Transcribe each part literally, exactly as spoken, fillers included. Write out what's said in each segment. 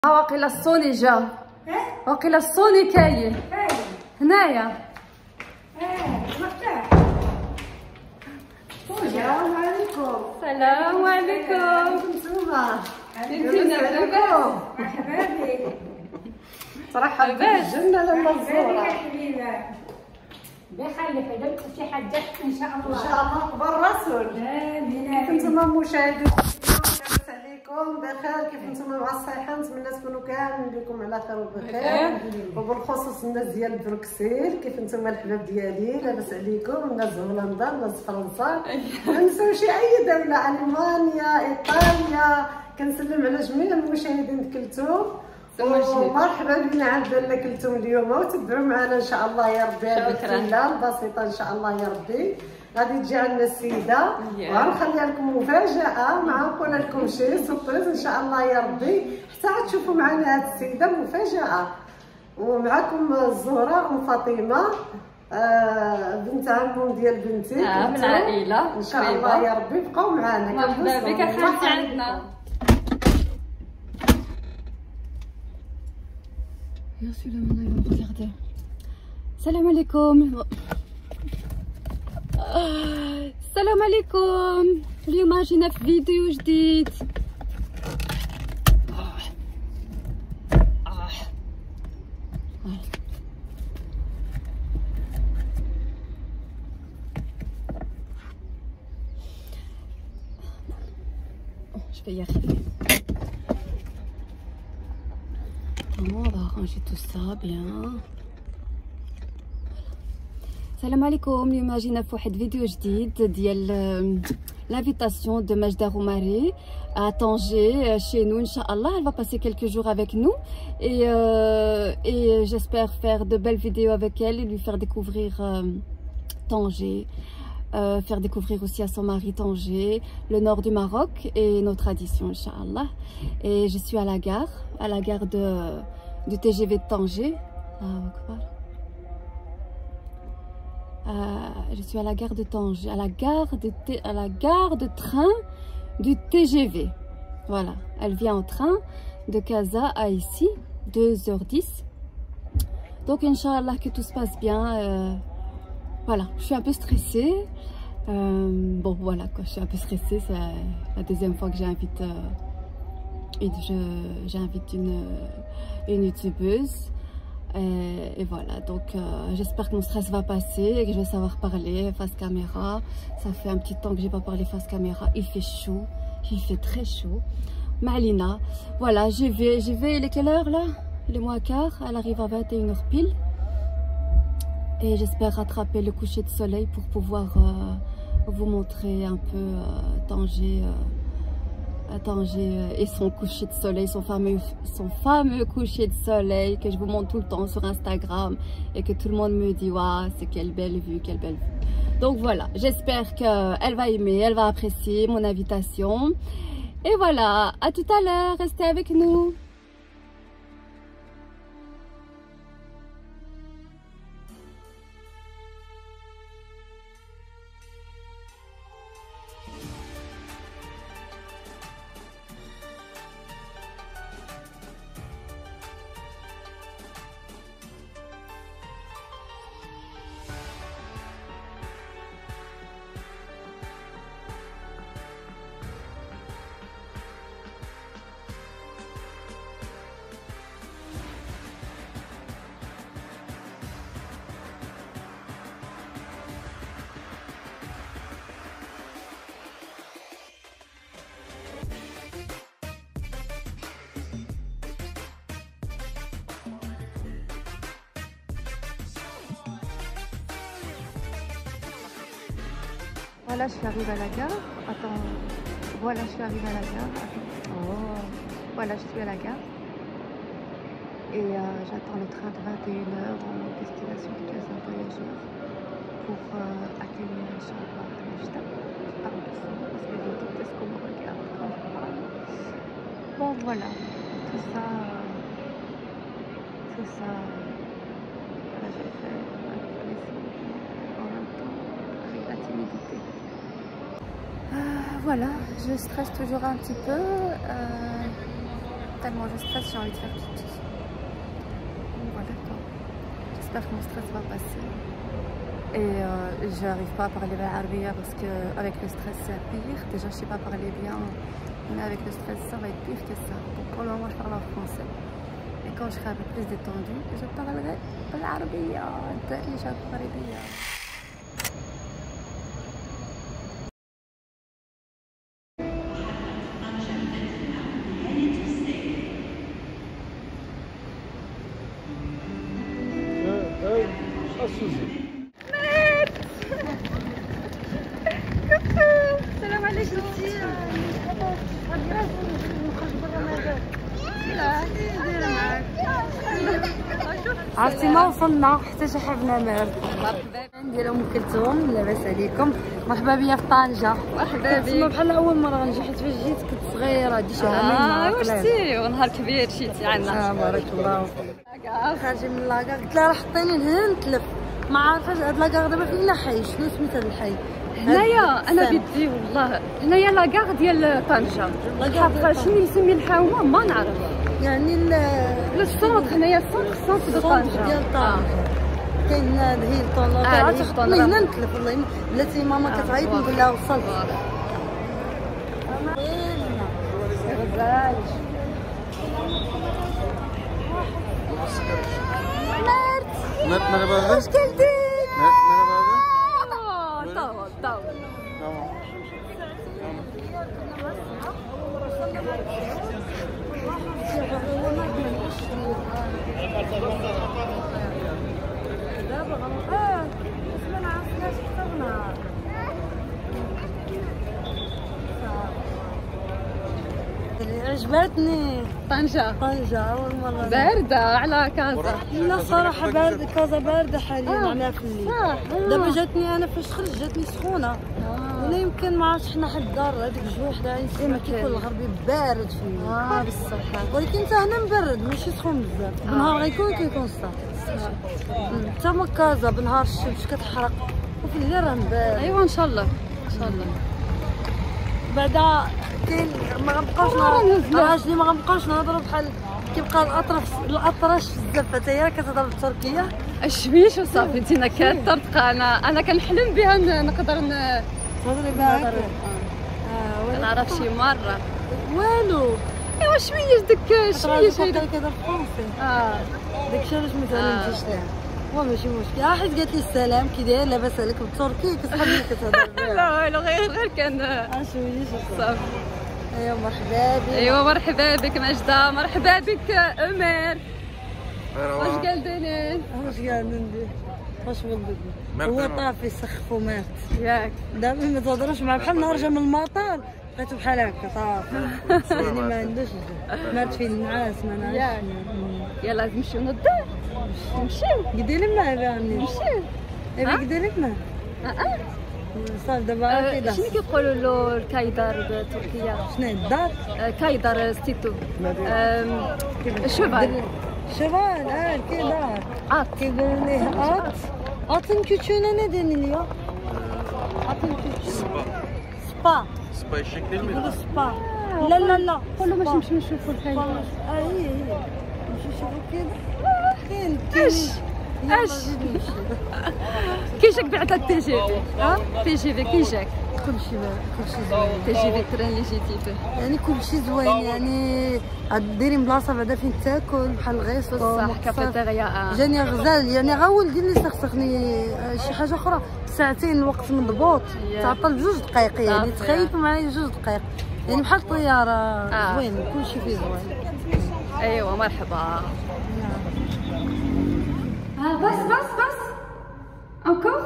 واقيلا الصوني جا واقيلا الصوني كاين هنايا. السلام عليكم. السلام عليكم. نتوما مرحبا مرحبا ترحب بالجنة لما تزورها. بخلي في دمك شي حاجه ان شاء الله. ان شاء الله قبل الرسول. امين. كيف نتوما مشاهدين لاباس عليكم بخير؟ كيف نتوما مع الصحة؟ نتمنى تكونوا كاملين بكم على خير وبخير، وبالخصوص الناس ديال بروكسل. كيف نتوما الحباب ديالي؟ لاباس عليكم؟ الناس هولندا، الناس فرنسا، ما ننساوش اي دولة، المانيا، ايطاليا. كنسلم على جميع المشاهدين كلتم، ومرحبا بنا عند كلتم اليوم، وتبعوا معنا ان شاء الله يا ربي. هذه الفيلا البسيطه ان شاء الله يا ربي غادي تجي عندنا السيده، وغنخليها لكم مفاجاه، مع نقول لكم شي سوربريز ان شاء الله يا ربي، حتى غتشوفوا معنا هذه السيده مفاجاه. ومعكم الزهره ام فاطمه، آه بنت عمهم ديال بنتي، آه من العائله ان شاء الله يا ربي. بقاو معنا. مرحبا بك خالتي عندنا. يا سلام الله يرضى. السلام عليكم. السلام عليكم. اليوم جينا في فيديو جديد. Je vais y arriver. On va ranger tout ça bien. السلام عليكم. اليوم جينا في واحد فيديو جديد ديال l'invitation de Majda Roumari à Tanger chez nous. Inch'Allah, elle va passer quelques jours avec nous et, euh, et j'espère faire de belles vidéos avec elle et lui faire découvrir euh, Tanger, euh, faire découvrir aussi à son mari Tanger, le nord du Maroc et nos traditions, Inch'Allah. Et je suis à la gare, à la gare de, du T G V de Tanger. Ah, Euh, je suis à la gare de Tanger, à la gare de, T, à la gare de train du T G V. Voilà, elle vient en train de Casa à ici, deux heures dix. Donc, Inch'Allah, que tout se passe bien. Euh, voilà, je suis un peu stressée. Euh, bon, voilà, quoi, je suis un peu stressée. C'est la deuxième fois que j'invite euh, j'invite une, une youtubeuse. Et, et voilà, donc euh, j'espère que mon stress va passer et que je vais savoir parler face caméra. Ça fait un petit temps que j'ai pas parlé face caméra. Il fait chaud, il fait très chaud. Malina, voilà, j'y vais, j'y vais. Il est quelle heure là? Il est moins quart. Elle arrive à vingt et une heures pile. Et j'espère rattraper le coucher de soleil pour pouvoir euh, vous montrer un peu euh, Tanger. Euh, Tanger et son coucher de soleil, son fameux, son fameux coucher de soleil que je vous montre tout le temps sur Instagram et que tout le monde me dit waouh, c'est quelle belle vue, quelle belle vue. Donc voilà, j'espère qu'elle va aimer, elle va apprécier mon invitation. Et voilà, à tout à l'heure, restez avec nous. Voilà, je suis arrivée à la gare. Attends, voilà, je suis arrivée à la gare. Oh, voilà, je suis à la gare. Et euh, j'attends le train de vingt et une heures en destination de Casa Voyageurs pour euh, accueillir Inch'Allah Majda. Je parle doucement parce que je déteste qu'on me regarde quand je parle. Bon, voilà, tout ça, euh, tout ça, euh, voilà, je le fais avec plaisir, en même temps avec la timidité. Euh, voilà, je stresse toujours un petit peu. Euh, tellement je stresse, j'ai envie de faire pipi. Voilà quoi. J'espère que mon stress va passer. Et euh, j'arrive pas à parler l'arabe parce que avec le stress c'est pire. Déjà je sais pas parler bien, mais avec le stress ça va être pire que ça. Donc pour le moment je parle en français. Et quand je serai un peu plus détendue, je parlerai l'arabe. الدارجة المغربية. السلام عليكم. عرفتي ما وصلنا حتى شحبنا مال. عندي ام كلثوم، لاباس عليكم؟ مرحبا بيا في طنجة. مرحبا بك. بحال اول مره نجي حيت فاش جيت كنت صغيره هادي شي عامين. اه واش ونهار كبير شيتي عندنا. اه بارك الله فيك. خارجه من لاكار قلت لها راه حطيني لهنا نتلف، ما عارفاش هاد لاكار دابا فين الحي، شنو سميت هاد الحي؟ هنايا انا بدي والله هنايا لاكار ديال طنجة. لاكار شنو يسمي الحاومه ما نعرف. يعني السونتر هنايا السونتر السونتر ديال طنجة ديال طنجة. كاين هي الطون لا هنا نتلف والله. بلاتي ماما كتعيط نقول لها وصلت. غزال مرت مرحبا. واش كنتي؟ مرحبا. طول طول. دابا غنوقف. اه بس ما نعرفناش اخترنا. عجبتني طنجة. طنجة أول مرة. باردة على كازا. لا صراحة باردة، كازا باردة حاليا معناها في الليل. دابا جاتني أنا فاش خرجت جاتني سخونة. آه. ولا يمكن ما عرفتش حنا حد الدار هذيك الجو حدا يسمى كيكون الغربي بارد في الليل. اه بالصح. ولكن حتى هنا مبرد ماشي سخون بزاف. بالنهار غيكون كيكون صافي. حتى ما كازا بالنهار الشمس كتحرق وفي الليل راه مبارد. ايوا ان شاء الله ان شاء الله. بعدا كاين ما غنبقاوش عاجبني ما غنبقاوش نهضروا بحال كيبقى الاطراف الاطراش في الزفه حتى هي كتهضر بالتركيه. اشويش وصافي انت كترتقى. انا انا كنحلم بها نقدر تهضري بها. اه كنعرف شي مره والو. ايوا شويه داك شويه شي كيهضر فرونسي. اه داكشي علاش مثلا نجيش لها. هو ماشي مشكل. اه حيت قالت لي السلام كي داير لاباس عليك بالتركي كتحبني كتهضر بها. لا والو غير غير كان اشويش صافي. ايوا مرحبا بك. ايوا مرحبا بك ماجدة. مرحبا بك عمر. واش قال دينين؟ واش قال ندير؟ واش ولدك؟ هو طافي سخف ومات ياك. دابا ما تهضروش معاه بحال نهار جا من المطار لقيتو بحال هكا طافي. يعني ما عندوش مات في النعاس ما نعرفش. يلا نمشيو للدار. نمشيو قديري معاه يعني نمشيو. ايوا قديري معاه. اه صافي دابا كيدار. شنو كيقولوا له الكايدار بتركيا؟ شنو هي الدار؟ كايدار ستيتو. شوفال. شوفال اه الكيدار. ات كيقولوا ليه ات. اتن كوتشونا ندير اليوم. اتن كوتشونا. سبا. سبا يشكل يقولوا سبا. لا لا لا قولوا باش نمشيو نشوفوا الكايدار. اه هي هي نمشيو نشوفوا الكايدار. كاين كاين اش كي جاك بعدا التي جي في؟ ها تي جي في كي جاك؟ كلشي كلشي زوين. تي جي في التران اللي جيتي فيه يعني كلشي زوين. يعني دايرين بلاصه بعدا فين تاكل بحال الغيص والصح كافيتيريا. جاني غزال يعني غا ولدي اللي سخسخني شي حاجه اخرى. ساعتين الوقت مضبوط تعطل بجوج دقائق يعني تخيلوا معايا جوج دقائق يعني بحال الطياره. زوين كلشي فيه زوين. ايوا مرحبا. Ah, passe, passe, passe. Encore?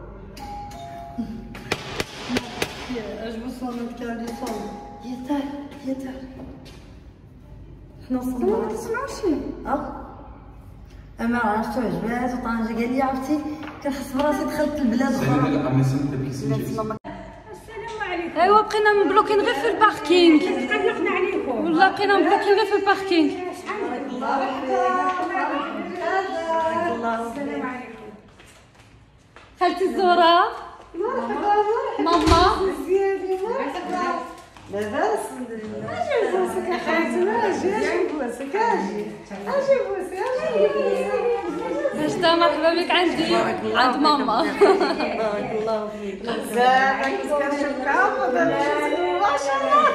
Je me sens même qu'à descendre. يتال يتال. حنا وصلنا. ما تسمعوش؟ اه. ما عرفتش عجبات وطنجة قال لي عرفتي كنحس براسي دخلت البلاد اخرى. السلام عليكم. ايوا بقينا مبلوكين غير في الباركينغ. قلقنا عليكم. والله بقينا مبلوكين غير في الباركينغ. السلام عليكم. خالتي الزهراء. مرحبا. ماما. لاباس الحمد لله. اجي بوسك يا خالتي، اجي اجي بوسك، اجي اجي بوسك، اجي باش تا مرحبا بك عندي عند ماما. بارك الله فيك. بزاف كنت كنشوفك عافظة ما شاء الله.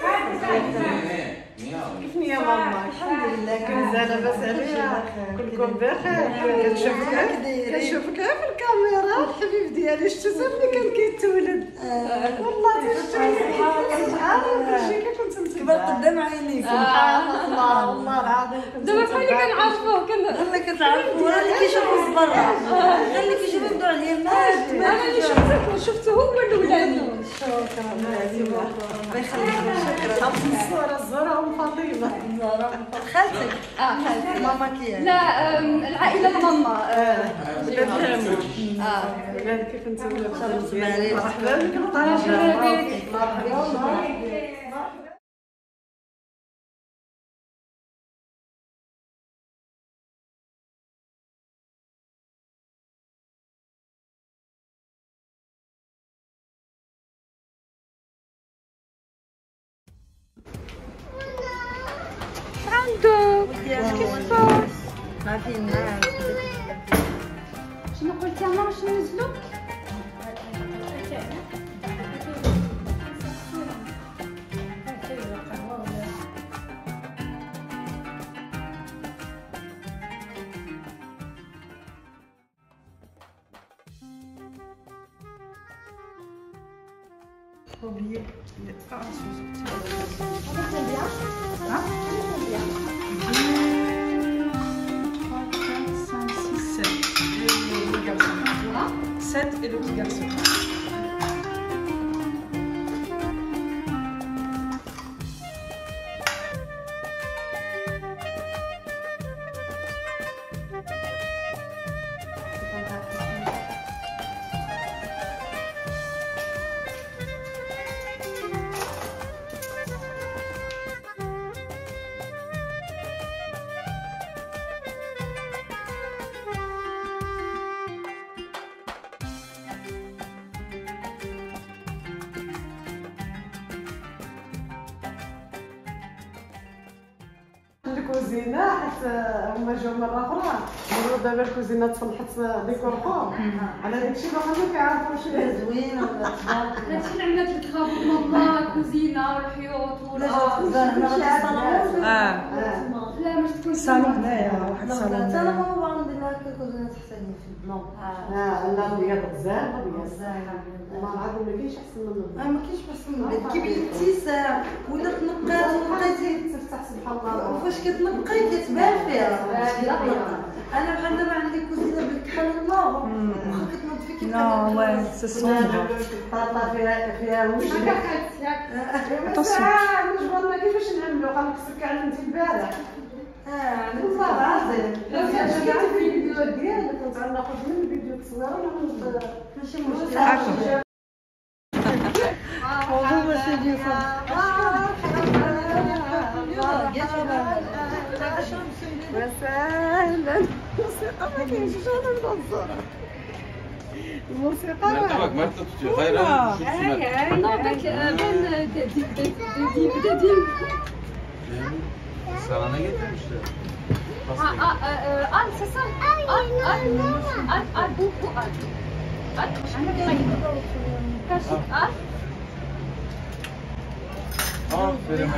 كيفني يا ماما؟ الحمد لله كنزة لاباس عليها، كلكم بخير. كنشوفك كنشوفك في الكاميرا الحبيب ديالي، شفتو ملي كان كيتولد والله شفتو شحال كلشي كنت متبع قدام عينيك. سبحان الله والله العظيم. دابا بحال اللي كنعرفوه والله كتعرفوا اللي كيشوفوا في برا، اللي كيشوفوا يبداو عليا ماجد. انا اللي شفتك شفته هو الاولاني. شكرا عزيزة، الله يخليك. شكرا. حفظ الصورة الزهرة ام فاطمة. خالتك؟ اه خالتي. ماما كيان؟ لا العائله ماما. اه ولاد كيف انتم لاباس؟ مرحبا بك. مرحبا بك. مرحبا. عندك كيف صار؟ ما في الناس. شنو قلتي يا ماما؟ شنو نزلوا؟ sept et le petit garçon. الكوزينه حتى هما جاو مره اخرى قالوا دابا الكوزينه تصلحت ديكور اخر على داكشي باقي ما كيعرفوش زوينه ولا تبارك الله. هادشي اللي عملت لك خاف ماما الكوزينه والحيوط والارض. اه لا مش تكون صالون هنايا واحد الصالون. انا ما باغا ندير لها الكوزينه تحت في النوم. اه لا الرياض بزاف بزاف والله العظيم ما كاينش احسن من اه ما كاينش احسن من هذا. كيبان الابتسام ولا تنقات بقيتي تفتح سبحان الله وفاش كتنقي كتبان فيها. انا بحال دابا عندي كوزينه بالكحل والنار واخا كتنظفي كيف Non, ouais, c'est sombre. طاطا فيها فيها وجه Attention. مجبر ما كيفاش نعملو قال لك سكر عندي البارح. اه والله العظيم شفتي في الفيديو ديالك كنت غناخذ من الفيديو تصوير ولا ماشي مشكل. والله سيدي وسهلا. الموسيقى ما كاينش انا منظره. الموسيقى مرتبك مرتب غير انا نوضك بين ديب ديب ديب سلامة جدا مش اه اه اه c'est ça اه اه اه اه beaucoup اه اه اه فيلم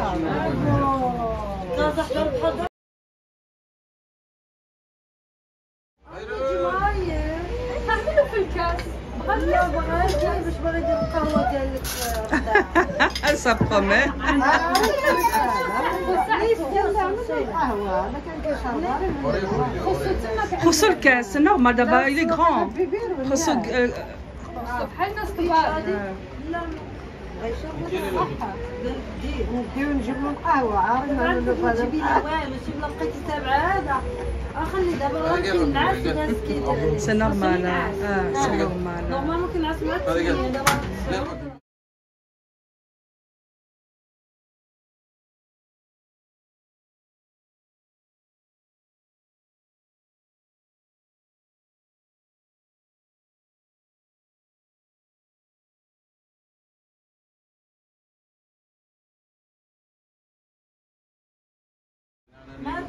تعملوا في الكاس. لا بغيت باش باغي يدير القهوه ديالك. Ça promet. خصو الكاس نورمال دابا il est grand. خصو بحال الناس كبار. نديو نجيب له القهوه عارفه انا لو هذا جيبي لي والو شي بلا بقيتي تابعه هذا خلي دابا راه كينعس الناس كيدير. c'est normal. Ah, c'est normal. نورمالمون كينعس مع التسميه دابا.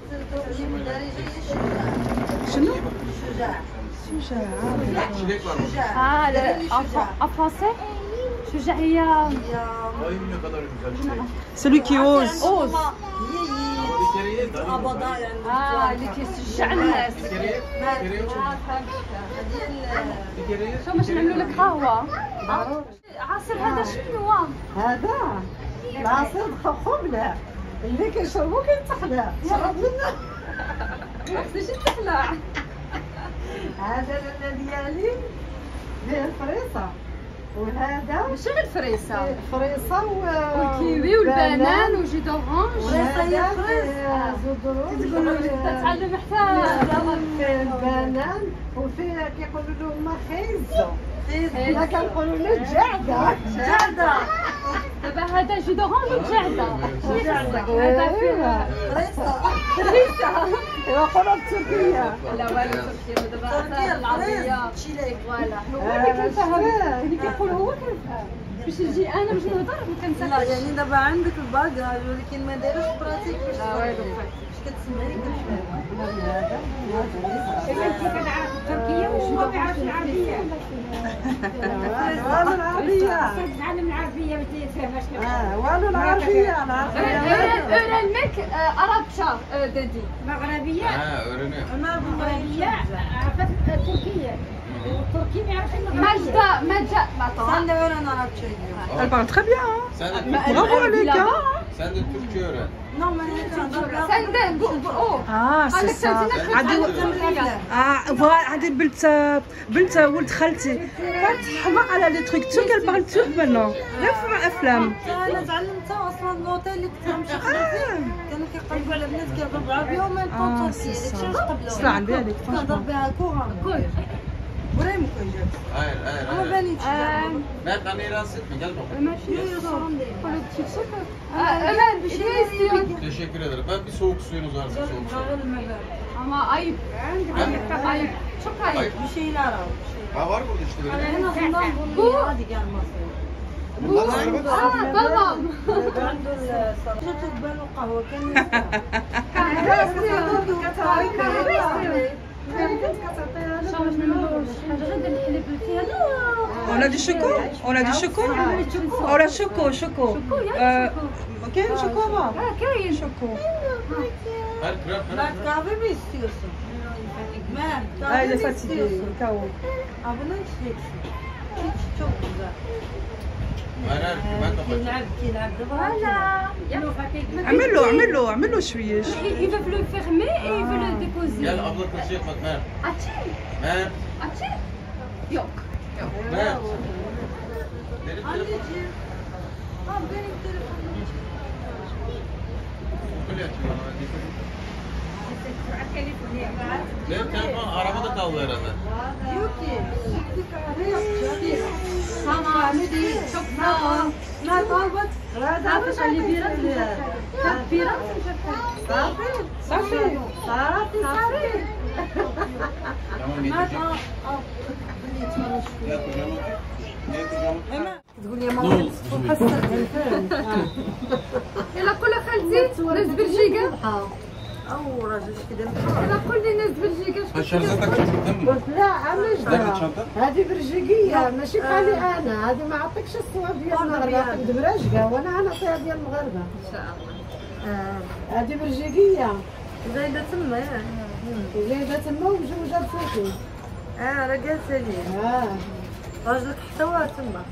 شنو؟ شجاع شجاع Çilek var mı? اه لا en français شجاع هي Ay ne kadar güzel çilek. celui qui ose. اوز Bir kere ye. daha iyi. عبضاء يعني اه اللي كيشجع الناس Bir kere ye. Bir kere ye. اه فهمت Bir kere ye. شو باش نعملوا لك قهوه عصير هذا شنو هو هذا العصير خبله اللي كيشربوا كيتخلع شرب منه باش تخلع هذا لاله ديالي فيه الفريصه وهذا ماشي غير فريسه فريصه و والكيوي والبنان وجي دورانج وهذا فيه زبروت تقولوا لي تتعلم حتى فيه البنان وفيه كيقولوا له هما خيزو حنا كنقولوا له جعده جعدة دابا هذا جي دورانج وجعده جعدة. هذا فيه فريسة فريسه يقولوا التركيه لا والو تركيا دابا تركيا العربيه تشيليك فوالا هو اللي كنفهم اللي كيقول هو كنفهم باش نجي انا باش نهضر ما لا كنسالش يعني دابا عندك الباكاج ولكن ما دايرش براتيك باش لا والو باش كتسمعي كتفهم تركيا وش ما بيعرفش العربية. والو العربيه تتعلم العربية ما تفهمش. اه والو العربيه العربيه öğrenmek e, Arapça e, dedi. مغربية Ha öğreniyor. مغربية عرفت تركية والتركي ما يعرفش المغربية. Majda, Majda, Sen de öğren Arapça diyor. Elle parle très bien. Hein. Sen de Türkçe, Bravo Aleka. sen de Türkçe öğren. Non, mais Sen de bu, bu o. اه سي قالك سا تنزينك عندي تتعلم اه فوالا عندي بنت بنت ولد خالتي كانت تحماق على لي تروك ترك elle parle turc maintenant غير في افلام انا تعلمتها اصلا النوتة اللي كنت نمشي خدمتها كانوا كيقلبوا على بنات كيهضروا بالعربية وما اه يبقوا سي تركية سا داكشي علاش قبلوا صلا عندي هذيك كنهضر فرانشمون بها كورة ابراهيم كان جاب Hayır hayır ما hayır. بانيتش Mert anneyi rahatsız etme gel bakalım. Ömer bir şey istiyor. Teşekkür ederim. Ben bir soğuk suyunuz varsa soğuk su. Ama ayıp. Ayıp. Çok ayıp. Ayıp. bir şeyler al. Ha var burada işte böyle. En azından bunu Bu- hadi gel masaya. Bunlar sarı bak. Aa babam. عنده الصلاة جاتو تبان القهوة كان Kahve istiyor. Kahve istiyor. On a du choco on a du choco on a choco choco euh كاين شوكو ما Ha كاين. شوكو Hayır krem krem. Mert kahve mi istiyorsun? Mert اه kahve il est mi fatigué istiyorsun? كاو Aa bunu içeceksin. İç çok güzel. Hayır hayır ben kapatacağım. كيلعب كيلعب دابا Voilà. اعمل له اعمل له اعمل له شويه Ils veulent le fermer et ils veulent le déposer. Gel abla kırçıya bak Mert. Açayım. Mert. Açayım. Yok. Mert. Benim telefon. Anneciğim. Al benim telefonum. Böyle yapıyor. Benim telefon arabada kaldı herhalde. Diyor ki sütlü kahve yapacağım. Tamam. Çok sağ ol. Mert al bak. تعرفش على بيرات بيرات صافي صافي صافي صافي Tamam Mert getireceğim. al. Al. Bunu yetmez. Gel kucağıma. Gel kucağıma. Hemen. تقول يا Ne ماما oldu? يلا قول خالتي ناس بلجيكا او راجل كده يلا قول لي ناس بلجيكا Ha şarja takacak değil mi? قلت لا علاش Nerede دابا çanta? هذه برجيكيه ماشي بحالي انا هذه ما عطيكش الصور ديال المغرب عند براشقه وانا غنعطيها ديال المغاربه ان شاء الله هذه برجيكيه زايدة تما ياك جايبه تما ومجوجه بفوقي اه راه جالسة ليه اه راجلك حتى هو تما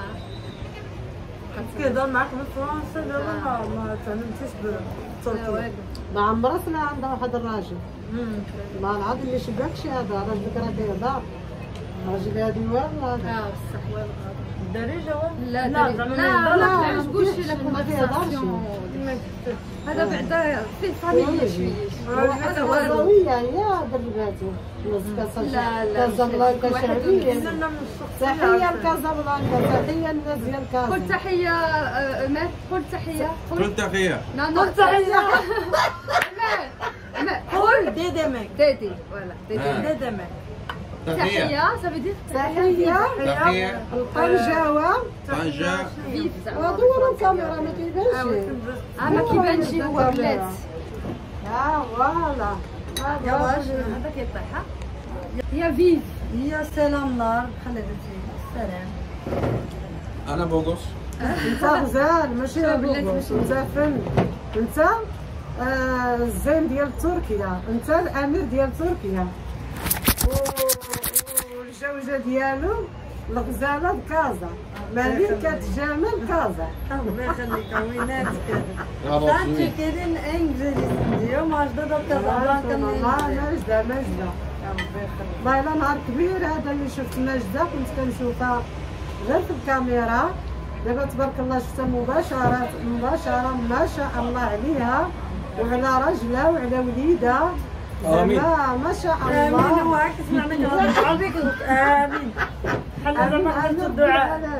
كيهضر معاك بالفرنسا لا والله ما تعلمتيش بالتركية ما عمرها طلع عندها واحد الراجل ما العاد اللي شباكش هذا راجلك راه كيهضر راجل هادي والله هذا اه بصح والله الدارجة لا لا لا زعما لا لا ما تقولش لا كونفرساسيون هذا بعدا في فاميليا شويه هذا والو قضاوية هي درباتي لا، لا، كازابلانكا واحد شعبية كنا من تحية لكازابلانكا تحية للناس ديال كازا قل تحيه آه، مات قل تحيه Kırın takıya. لا لا تحيه مات قل دي دمك ديدي فوالا ديدي آه. دي دمك Takıya. تحيه ça veut dire تحية Takıya. القنجاوة Tanja. فيف زعما ودور الكاميرا ما كيبانش اه ما كيبانش هو بلاد اه فوالا يا واش هذا كيطيح ها يا فيف يا سلام نار خليتي السلام. انا بوغوس. انت غزال ماشي بوغوس، انت فن، انت آه الزين ديال تركيا، انت الامير ديال تركيا. والجوجه ديالو الغزاله كازا، ملكة جمال كازا. الله يخليك ويناتك. برافو انت سوي. كاينين انجليزي اليوم واش ضد كازابلانكا الله ماجدة ماجدة. والله الا نهار كبير هذا اللي شفت ماجدة، كنت كنشوفها غير في الكاميرا، دابا تبارك الله شفتها مباشرة مباشرة ما شاء الله عليها وعلى راجلها وعلى وليدها. آمين. زعما ما شاء امين. الله. وهاك سمعنا كلام عربي قلت امين. بحال زعما قلت الدعاء.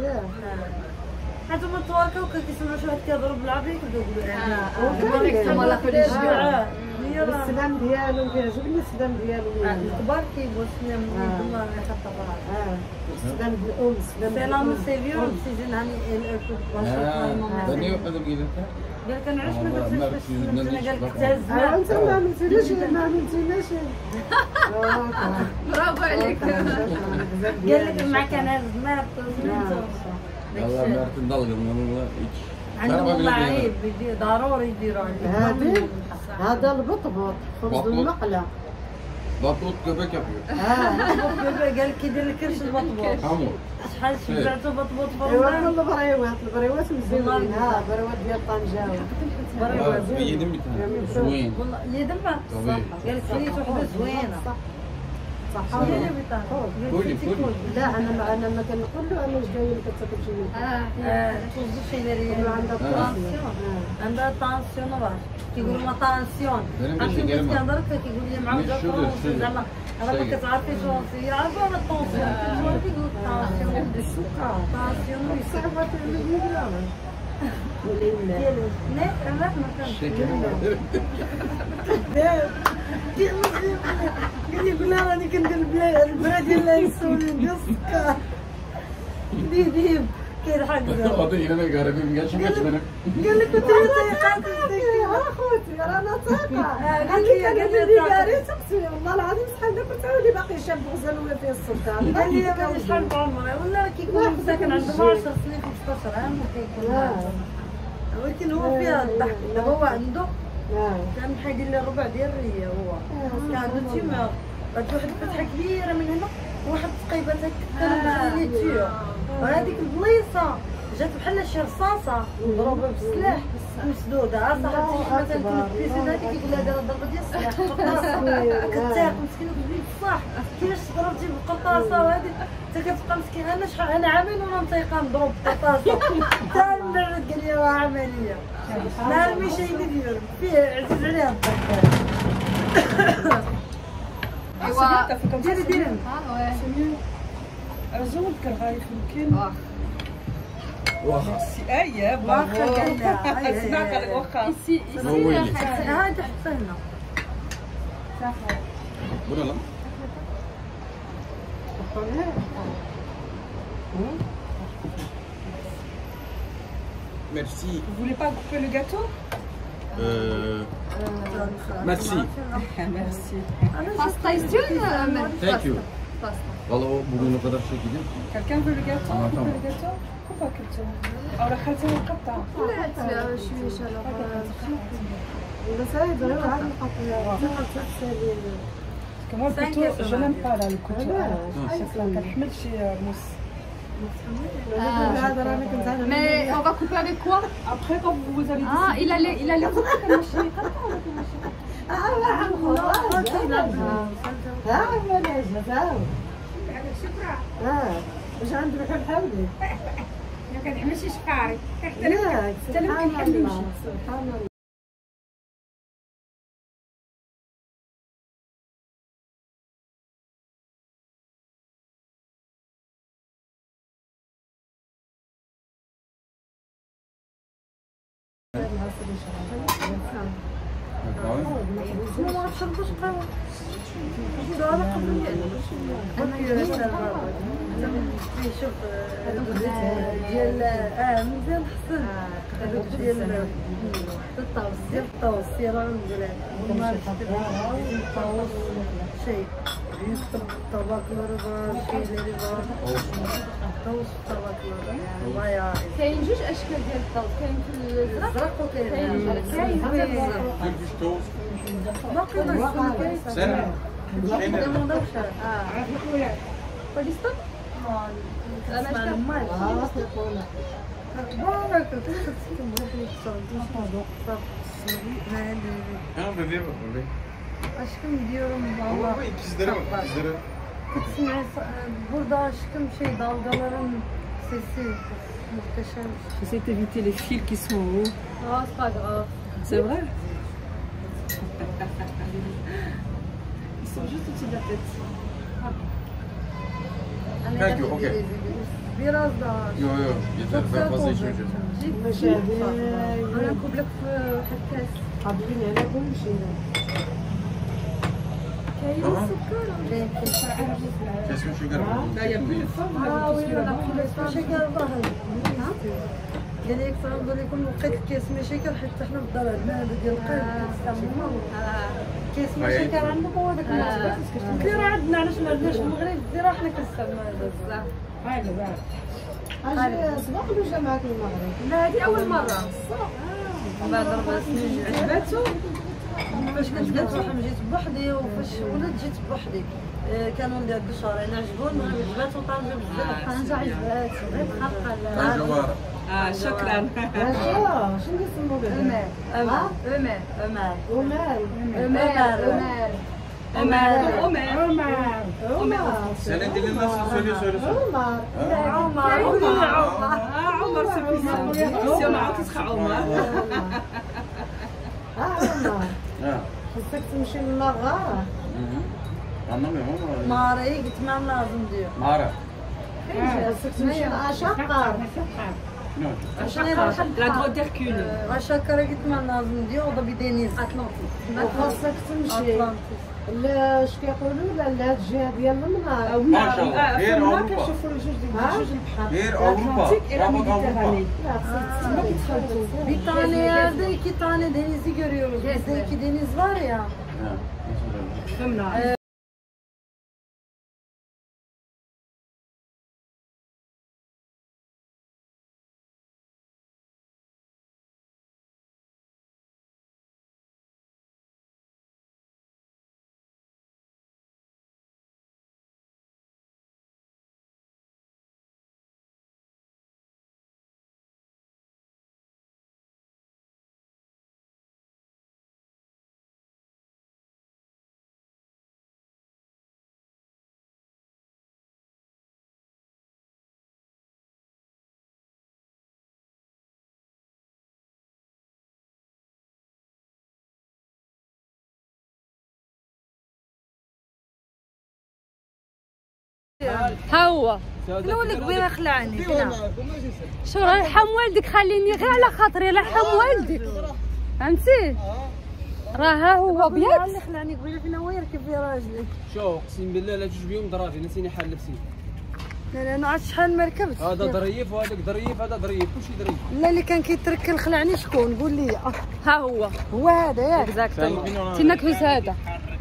حتى من تواكا وكيسمعوا شي واحد كيضرب بالعربي كيقولوا امين. وكان ولا كل الدعاء. السلام ديالو كيعجبني السلام ديالو. الكبار كيبغوا السلام الله يخطبها. اه السلام الام السلام سلام سيفيون سيزن هاني دنيا هذا كذا. قال كان علاش ما درتيش باش سلمتنا قال لك اه تهزنا. انت ما عملتيناش ما عملتيناش. برافو عليك. قال لك معك انا زمان سلمتو. والله ما تنضل والله هيك. عندهم والله عيب يدير ضروري يديروا هذه هذا البطبط خبز المقله. بطوط كبك يا اه قال لك يدير لك كرش البطبوط. حمو. شحال شبعتو بطبوط في ايوا رمضان. والله بريوات البريوات مزيانين. ها بريوات ديال طنجة. بريوات يدم زوين. والله يدم طبيعي. قال لك خليت وحده زوينه. صح هي اللي بيطلع. كلي كلي. لا انا ما انا ما كنقول له انا واش جايه لك كتاكل شي منها. اه توظف شي داريه كله عندها طانسيون. عندها طانسيون واش كيقولوا ما طانسيون. عرفتي الناس كيهضر كيقول لي مع وجهك فرنسي زعما راه ما كتعرفيش فرنسي يعرفوا انا الطونسيون كيقولوا طانسيون السكر طانسيون صعبه تعمل لي ولينا ديالو لا لا ما قال لي قول لها راني كندير البرا ديال الانسولين ديال السكر ديب ديب كيضحك قضيه انا قاربين ما قالش ما تبان. قال لك كنت تيقات اخوتي رانا طاقه. قال لي قال لي داري تقسمي والله العظيم شحال دابا تعاودي باقي شاب غزال ولا فيه السلطان. قال لي ما شحال بعمري ولا كيكون ساكن عنده عشر سنين خمسطاش عام وكيكون ولكن هو فيها الضحك. دابا هو عنده كان حيدير لي الربع ديال الريه هو كان عنده تيمور بعد واحد الفتحه كبيره من هنا وواحد الثقيبات هكا اللي تيو وهذيك البليصه جات بحال شي رصاصه مضروبه بالسلاح مسدوده صاحبتي مثلا كنت بيسد هذيك كيقول لها دايره الضربه ديال السلاح في القرطاسه كتاق مسكينه كتقول صح كيفاش ضربتي بالقرطاسه وهذه حتى كتبقى مسكينه انا شحال انا عامين وانا مطيقه نضرب بالقرطاسه حتى من بعد قال لي راه عمليه ما رمي شي اللي ديالو فيه عزيز عليها الضحك. ايوا ديري ديري اه رجعوا الكرغايف يمكن واخا. ايه واخا قال لها اسمع قال لك واخا ici ici رويني. ها انت حطي هنا ولا لا. Merci. Vous voulez pas couper le gâteau? Euh, merci. Merci. pasta istiyorsun. Thank you. Pasta. والله bugün o kadar şey gidiyor. Quelqu'un veut le gâteau? Ah, Couper attends. le gâteau? Coupe un gâteau. Alors خالتي القطع. لا شويه شالوغ. بس هاي غير هاي نحط Parce que moi le couteau, je n'aime pas là le couteau. علاش؟ كنحمل شي موس. هذا راني كنت انا Mais on va couper avec quoi? Après quand vous allez Ah, il allait il allait ها عملاش ها شكرا ها واش عندي بحال حولي ما كنحملش شفاري لا سبحان الله سبحان الله. ما نشربوش قهوة. نبداو على قبل يعني. شوف ديال اه مزيان حسن. هذوك ديال الطاوس ديال الطاوس سيرة نقول هما الطاوس شيء يكتب طبق لربا شي لربا طاوس طبق لربا الله يعافيك. كاين جوج اشكال ديال الطاوس، كاين في الازرق وكاين كاين Turkish toast. باقي ما كاين سنة. ما نضربش اه بوليستر اسمع المال بارك أنا بدي بقول. اشكم نديرهم والله كيزدرب كيزدرب. كنت سمعت بردا اشكم شي دالدالرن سي سي مكتشف. J'essaie d'éviter les fils qui sont en haut. اه سي با غراف. C'est vrai? Ils sont juste au-dessus de la tête. Thank you, okay. Biraz daha. Yo yo yeter ben fazla içmeyeceğim. انا نكب لك في واحد الكاس. حاضرين على كل شيء. كاين السكر ولا كاين Kesme şeker. Là, il y a plus de forme. اه وي ولا كاين شكر ظهر. قال لك صنعوا لكم لقيت الكاس من شكر حتى حنا في الدار عندنا هذا ديال القيد كنستعملوه. كاس من شكر عندك هو داك اللي راه عندنا علاش ما عندناش في المغرب اللي راه حنا كنستعملوا هذا بزاف. هذا بعد. اجي سبق ولا جا معاك المغرب؟ لا هذه اول مره. بعد اربع سنين عجباتو. فاش كنت كنروح جيت بوحدي وفاش ولات جيت بوحدي كانوا اللي هاد الشهرين عجبوني عجباتو طنجة بزاف. طنجة عجباتو غير بحال جوارة. Ah, شكرا. اجا شنو كيسموا به؟ أمال أمال أمال ومال أمال Omar. عمر عمر Sen ne dilin nasıl söylüyor söyle söyle. عمر عمر عمر Ah, Omar, c'est plus simple. Si on a un titre Omar. اه عمر Ha. خصك تمشي للمغارة. Anlamıyorum ama. ماري قلت ما لازم ندير Mağara. خصك تمشي لأشقر. Ne? La grotte d'Hercule. غشكر قلت ما لازم ندير وضبي دينيز وخصك تمشي أطلانتيس لا اش كيقولوا لا لا الجهه ديال المنار. ما شاء الله. غير فما أوروبا. كنشوفوا جوج ها؟ جوج البحر. غير أوروبا. الأطلنطيك إلى رابط الميديتيراني. أوروبا. لا خصك تما كيتخلطوا. بيتاني هذا كيتاني دينيزي كيريولو زي كي دينيز فاريا Ha. Nasıl öyle? فهمنا. ها هو شنو هو اللي قبيله خلعني فينا شو راه يرحم والدك، خليني غير على خاطري الله يرحم والدك، فهمتي؟ راه ها هو ابيض اللي خلعني قبيله فينا هو يركب في راجلي. شو اقسم بالله لا جوج بيهم ضرافي نسيني حال لبسي. لا لا انا عاد شحال ما ركبت هذا ظريف وهذاك ظريف هذا ظريف كلشي ظريف. لا اللي كان كيتركل خلعني شكون قول لي ها هو هو هذا ياك اكزاكتومون تينكوس هذا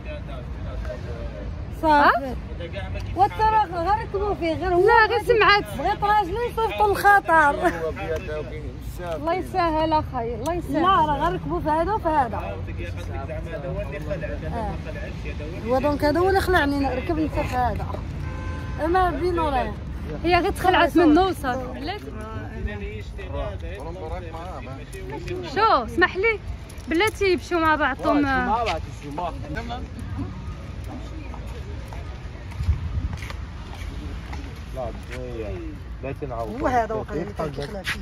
صافي والطرق غير ركبوا فيه غير هو لا غير سمعت بغيت راجلي يصيفطوا الخطر. الله يسهل اخي الله يسهل. لا راه غير ركبوا في هذا وفي هذا. هو دونك هذا هو اللي خلعني ركب انت في هذا اما بينو راه هي غير تخلعت منه وصافي. بلاتي شو اسمح لي بلاتي يمشيو مع بعضهم. مع بعض الجمعة. هو هذا وقع اللي كان كيخلع فيا.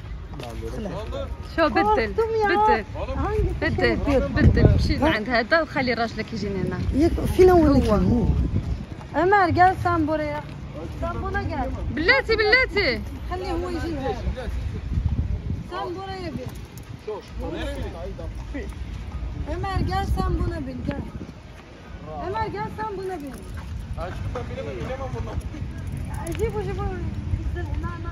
شو بدل بدل بدل بدل مشي لعند هذا وخلي راجلك يجيني هنا. ياك فين هو اللي هو امال قال سامبوريا سامبونا قال بلاتي بلاتي خليه هو يجي هذا سامبوريا بيه اما رجال سامبونا بالجال اما رجال سامبونا بين جيبوا جيبوا هنا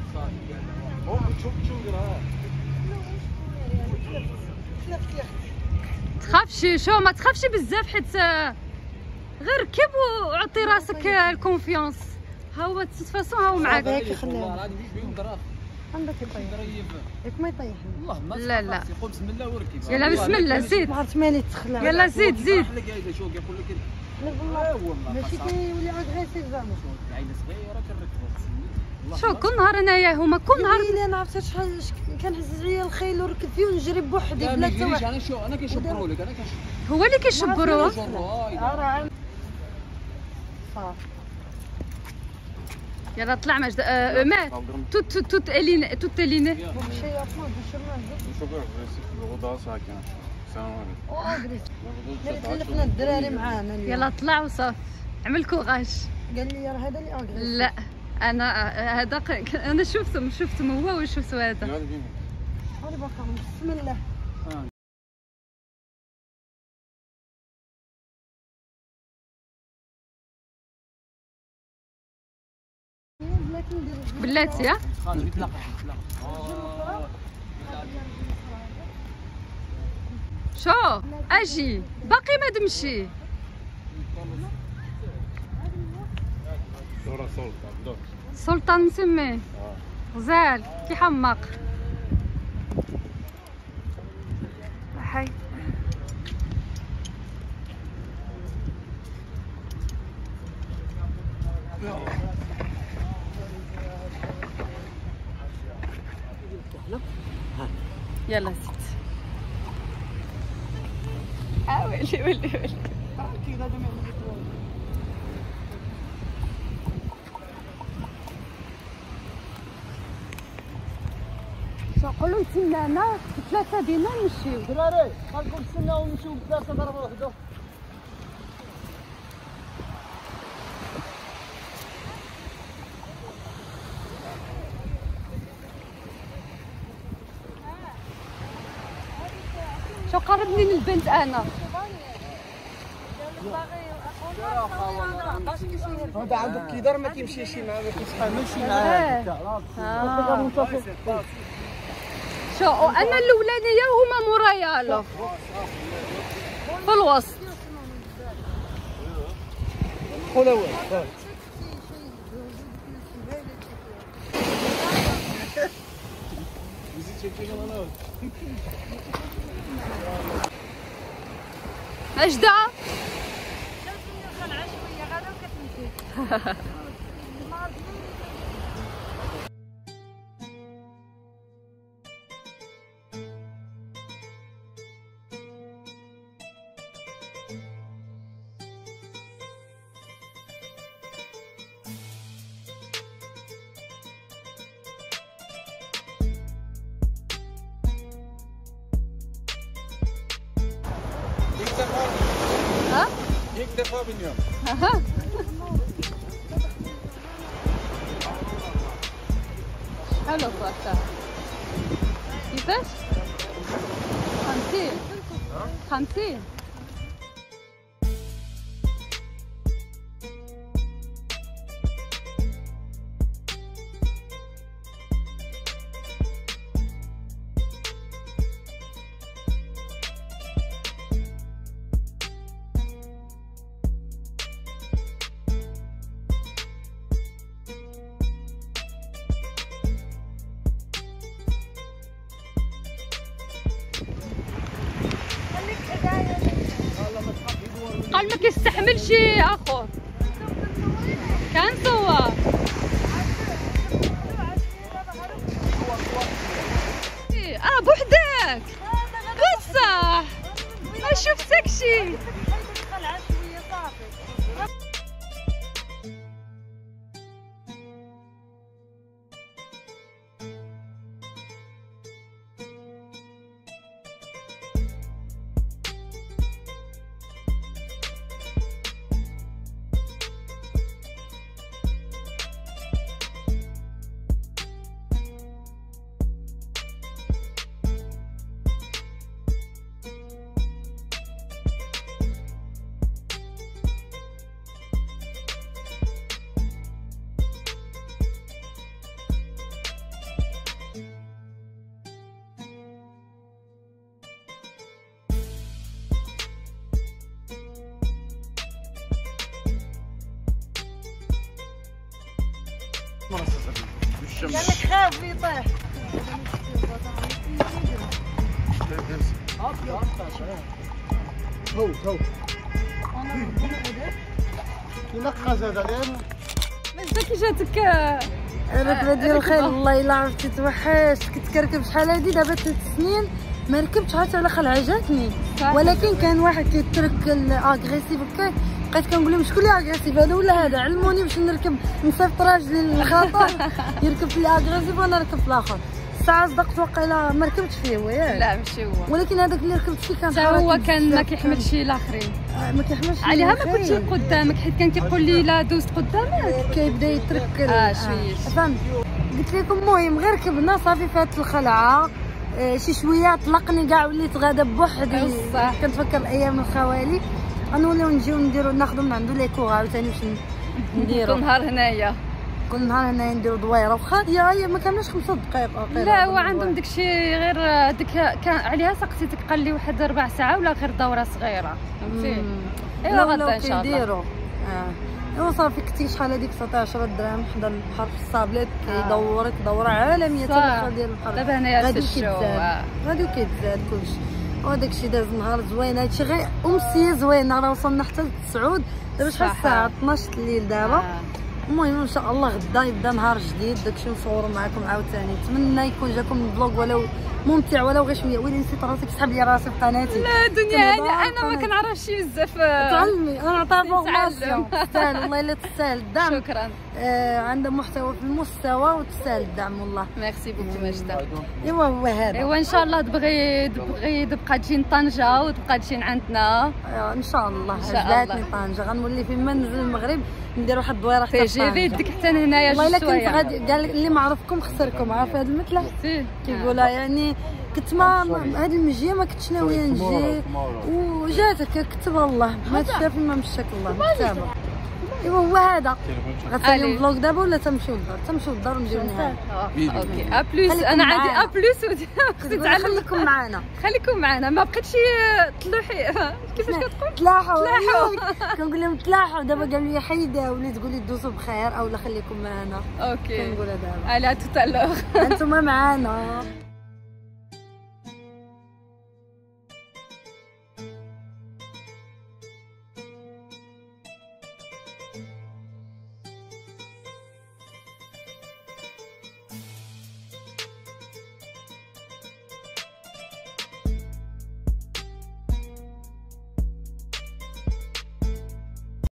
تخافش شو ما تخافش بزاف حيت غير ركب وعطي راسك الكونفيونس. ها هو تفاصون ها هو معاك. هيك خليها عاد جوج بهم دراهم عندك يطيح ضريب ياك ما يطيح والله ما لا لا يقول بسم الله وركب. يلا بسم الله زيد. ما عرفت مالي تخلع يلا زيد زيد. شوف يقول لك لا والله ماشي كيولي اغريسيف زعما عيله صغيره كنركبوا. شو كل نهار انايا هما كل نهار الا انا عرفت شحال كنهز عليا الخيل وركب فيه ونجري بوحدي لا بلا ما حتى يجريش. واحد. انا شو انا كنشبروا لك انا كنشبروا هو اللي كيشبروها. راه صافي يلا طلع مجد عمر توت توت الين توت الين. ماشي يا اخويا باش ما تلفنا الدراري معانا اليوم. يلا طلع وصافي عمل كوغاج. قال لي راه هذا اللي اغريسيف. لا انا هذا انا شفتهم شفتهم هو وشفت هذا. هذا باقا بسم الله. بلاتي ها شو اجي باقي ما دمشي. سلطان مسمي غزال كيحمق. حي يلا ست. اه ولي ولي ولي شنقولوا نتسنانا ثلاثة بينا نمشيو. دراري خليكم تسناو نمشيو بثلاثه ضربه وحده. شو قربني من البنت انا. هذا عندك كيدار ما كيمشيش معاه ما كيصحى ماشي آه. شو انا الاولانيه وهما مورايا له في الوسط. قول اول اجدا ها يكتفى باليوم. اها حلو الفراشة. كيفاش؟ خمسين خمسين. قال ما كيستحملش اخو كان صور. اه بوحدك بصح ما شفتكشي. قال لك خاف يطيح. هو هو ينقز هذا اليوم. انت كي جاتك الركبه ديال الخيل والله الا عرفتي توحشت. كنت كنركب شحال هادي دابا ثلاث سنين ما ركبتش حتى على خل عجاتني. ولكن كان واحد كيترك الاغريسيف هكا بقيت كنقول لهم شكون اللي اغريسيف هذا ولا هذا. علموني باش نركب نصيفط راجلي للخطر يركب في الاغريسيف وانا نركب في الاخر. الساعه صدقت واقيلا ما ركبتش فيه هو ياك. لا ماشي هو، ولكن هذاك اللي ركبت فيه كان حتى هو كان ما كيحملش الاخرين. ما كيحملش عليها ما كنتش قدامك حيت كان كيقول لي لا دوزت قدامك كيبدا يترك اه شويه. فهمت. قلت لكم المهم غير ركبنا صافي فات الخلعه. آه شي شويه طلقني كاع وليت غادا بوحدي. كنتفكر ايام الخوالي غنوليو نجيو نديرو ناخذو من عنده لي كور عاوتاني باش نديرو كل نهار هنايا كل نهار هنايا نديرو دويره واخا هي ما كاملاش خمسة دقائق. لا هو عندهم داكشي غير ديك كان عليها سقسيتك قال لي واحد ربع ساعه ولا غير دوره صغيره فهمتي. ايوا غدا ان شاء الله كيديروا. اه ايوا صافي كنتي شحال هذيك تسعة عشر دراهم حدا البحر في الصابليت كيدورك دوره عالميه حتى الاخر ديال البحر. دابا هنايا غادي الشو غادي كيتزاد كلشي. وهداك الشيء داز نهار زوين. هادشي غير امسيه زوينه راه وصلنا حتى لتسعود دابا شحال الساعه اثناش الليل دابا. المهم ان شاء الله غدا يبدا نهار جديد داكشي نصوروا معكم عاوتاني. نتمنى يكون جاكم الفلوغ ولو ممتع ولو غير شويه. ويلي نسيت راسي كتسحب لي راسي في قناتي. لا دنيا انا ما كنعرفش بزاف. تعلمي انا نعطيها فورماسيون تستاهل والله الا تستاهل الدعم. شكرا. آه عندها محتوى في المستوى وتستاهل الدعم والله. ميرسي بوكو ماجده. ايوا هو هذا. ايوا ان شاء الله تبغي تبغي تبقى تجي لطنجه وتبقى تجي عندنا. ايوا ان شاء الله. عجباتني طنجه غنولي فيما ننزل المغرب ندير واحد الدويره حتى تي جي في ديك حتى هنايا والله الا كنت غادي قال اللي ما عرفكم خسركم. عارف هذا المثل كيقولها يعني كنت ما هذه المجيه ما كنتش ناويه نجي وجاتك كتب الله ما تشاف ما مشاك الله كتابه. ايوا هو هذا غتسالي الفلوغ دابا ولا تمشيو للدار؟ تمشيو للدار ونديرو نهار. اوكي ا بلوس. انا عندي ا بلوس خصني تعلم. خليكم معنا خليكم معنا ما بقيتش تلوحي كيفاش كتقول تلاحوا تلاحوا كنقول لهم تلاحوا. دابا قالوا لي حيدها وليت تقولي دوزوا بخير او لا خليكم معنا. اوكي كنقولها دابا على توتالوغ انتم معنا.